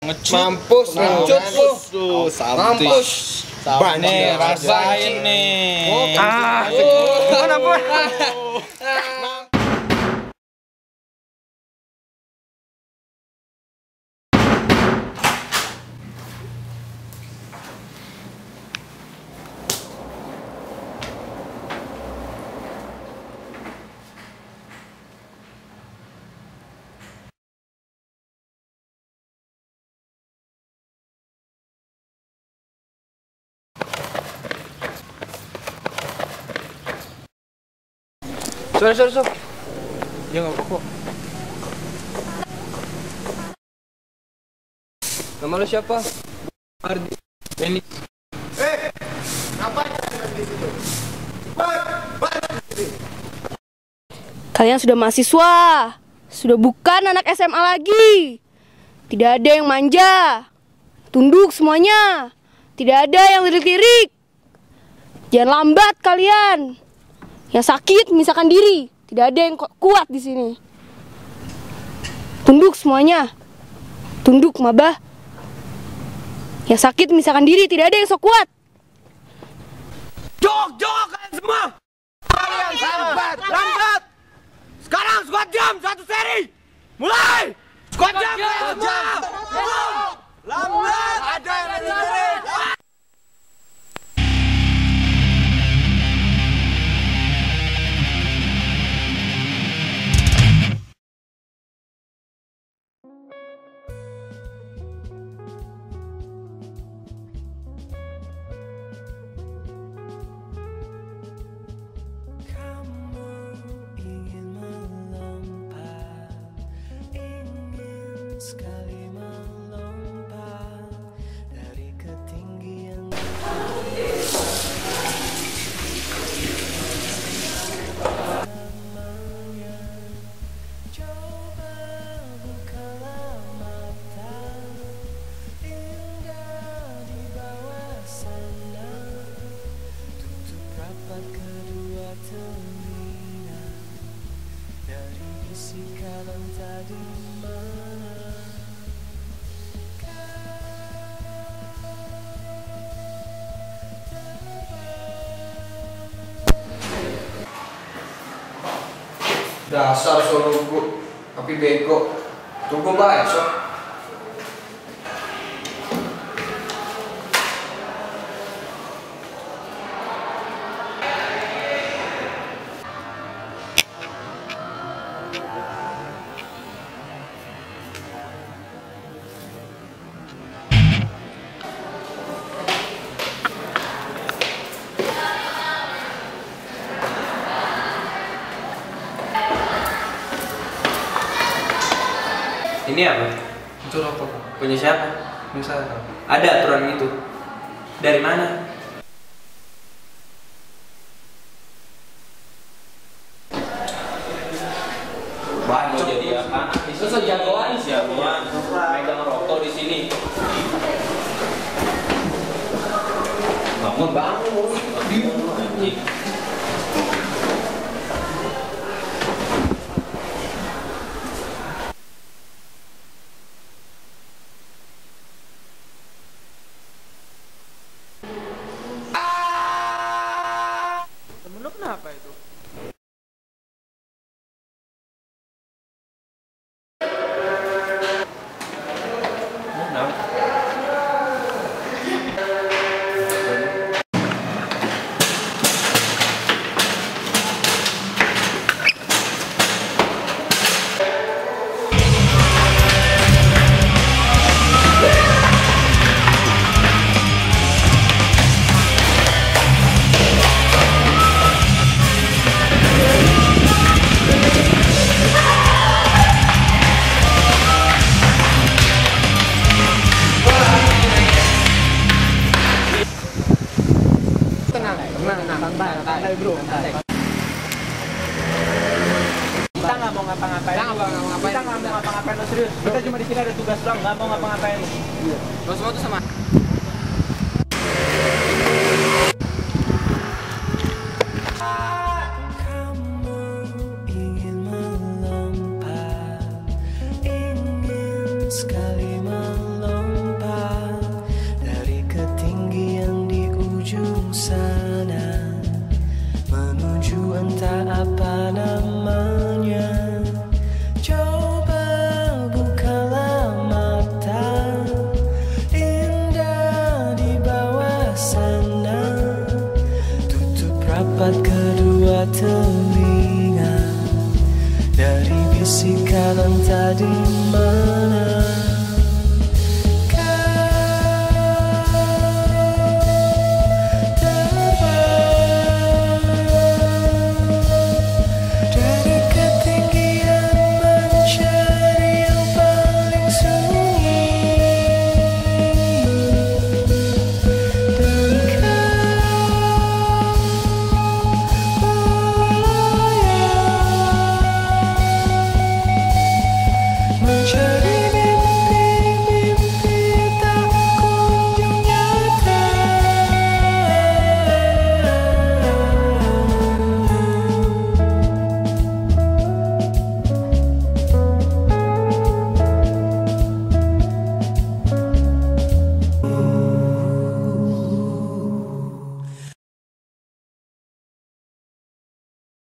Mampus lu. Mampus. Nih, rasain nih. Kenapa? Sorry. Ya nggak apa-apa. Nama lu siapa? Ardi. Medi. Ngapain di situ? Kalian sudah mahasiswa, sudah bukan anak SMA lagi. Tidak ada yang manja, tunduk semuanya. Tidak ada yang lirik-lirik. Jangan lambat kalian. Yang sakit misalkan diri. Tidak ada yang kuat di sini. Tunduk semuanya. Tunduk maba. Yang sakit misalkan diri. Tidak ada yang sok kuat. Jok kalian semua. Kalian lambat. Sekarang squad jam 1 seri. Mulai. Squad jam semua. Lambat. Ada yang lirik. Sekali melompat dari ketinggian. Coba bukalah mata, indah di bawah sana. Tutup rapat kedua telinga dari bisikan tadi. Dasar soluku, tapi bego. Tunggu mbak esok. Ini apa? Itu rokok. Punya siapa? Misalnya. Ada aturan itu. Dari mana? Mau jadi apa? Itu sejagoan siapa? Megang rokok di sini. Bangun. Anjing. Temen lu kenapa itu? Santai bro, santai. Kita nggak mau ngapa-ngapain. Kita nggak mau ngapa-ngapain lo serius. Kita cuma di sini ada tugas doang, nggak mau ngapa-ngapain. Lo semua tuh sama. Sekali melompat sana, menuju entah apa namanya. Coba bukalah mata, indah di bawah sana. Tutup rapat kedua telinga, dari bisikan entah di mana.